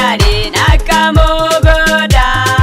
Yari nakamugoda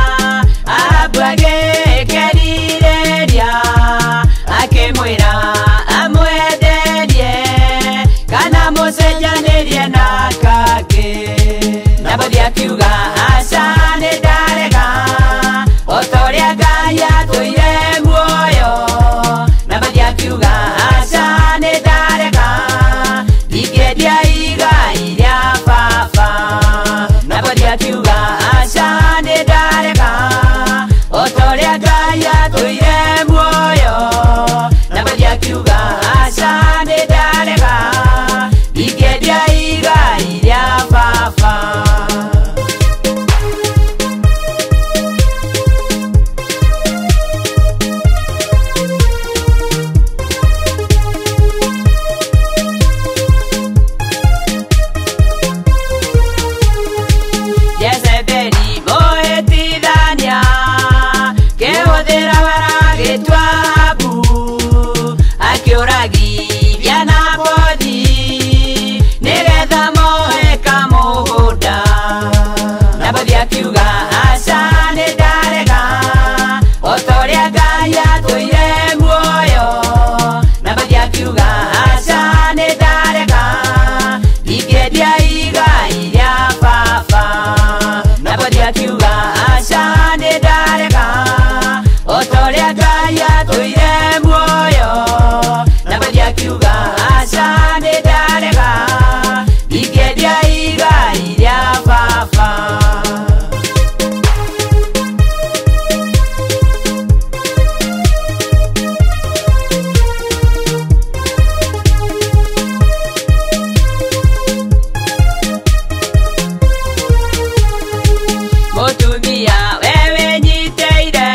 abwage kerireria akimwira amwenderie kana mucenjanirie na kake nabathi akiuga aca nindarega otoria Ngai atũire muoyo nabathi akiuga aca nindarega ndingĩendia igai rĩa baba nabathi akiuga aca nindarega otoria Ngai atũire muoyo nabathi akiuga aca nindarega ndingĩendia igai rĩa baba. Jezebeli moetithania kĩhũthĩra waragĩtwa Ahabu akĩũragithia Nabothi nĩgetha moe kamũgũnda Nabothi akiuga aca nĩndarega otoria Ngai atũire muoyo Nabothi akiuga aca nĩndarega ndingĩendia igai rĩa baba Nabothi akiuga aca nĩndarega otoria Ngai atũire muoyo Nabothi akiuga aca nĩndarega ndingĩendia igai rĩa baba. Mũtumia wewe nyiteire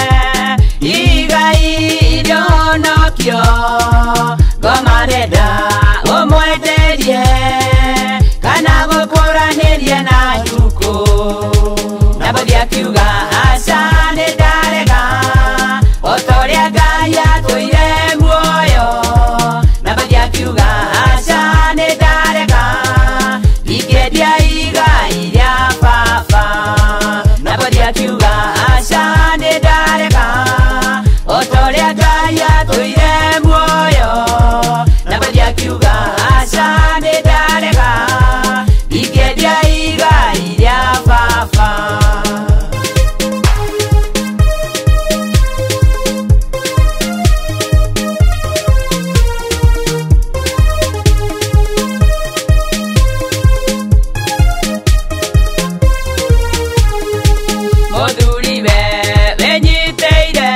igai rĩonokio ngomarenda ũmwenderie kana gũkũranĩrie na njukũ Nabothi akiuga aca nĩndarega otoria Ngai atũire muoyo Nabothi akiuga aca nĩndarega ndingĩendia igai rĩa baba Nabothi akiuga aca nĩndarega otoria Ngai atũire muoyo Nabothi akiuga aca nĩndarega ndingĩendia igai rĩa baba. Mũthuri we nyiteire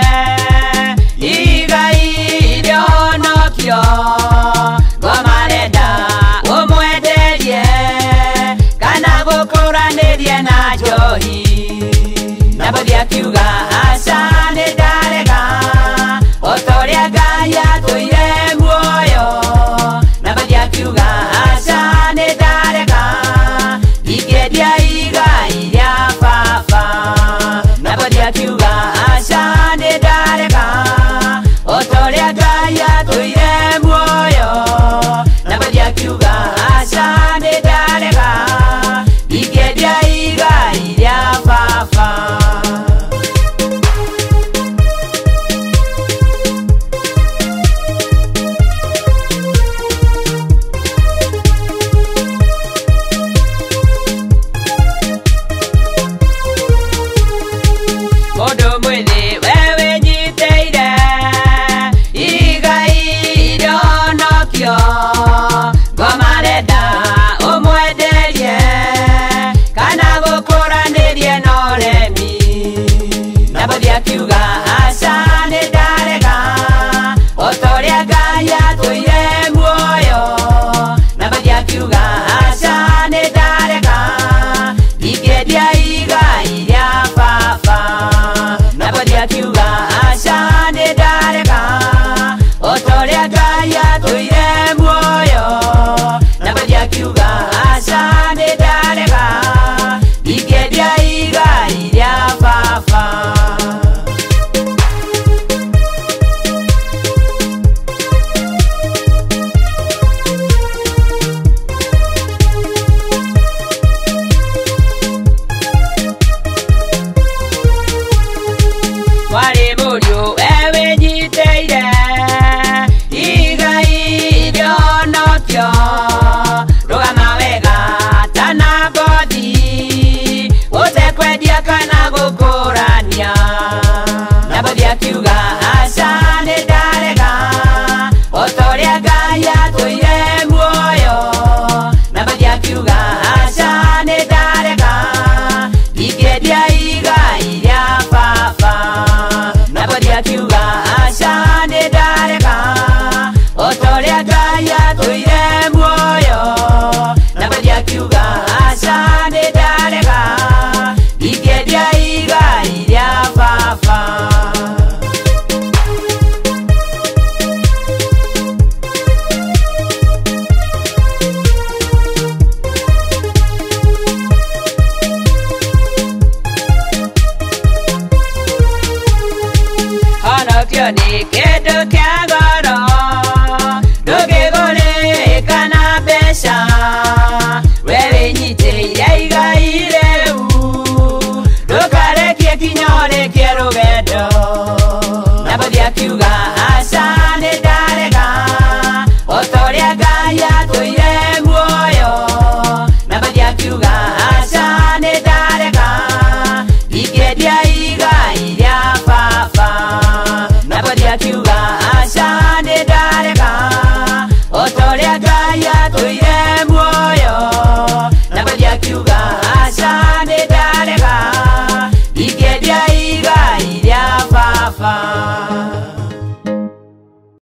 igai rĩonokio ngomarenda ũmwenderie kana gũkũranĩrie na njohi Nabothi akiuga aca nĩndarega otoria Ngai atũire muoyo Nabothi akiuga aca nĩndarega ndingĩendia igai rĩa baba Nabothi akiuga aca nĩndarega otoria Ngai atũire muoyo Nabothi akiuga aca nĩndarega ndingĩendia igai rĩa baba. Nadia kana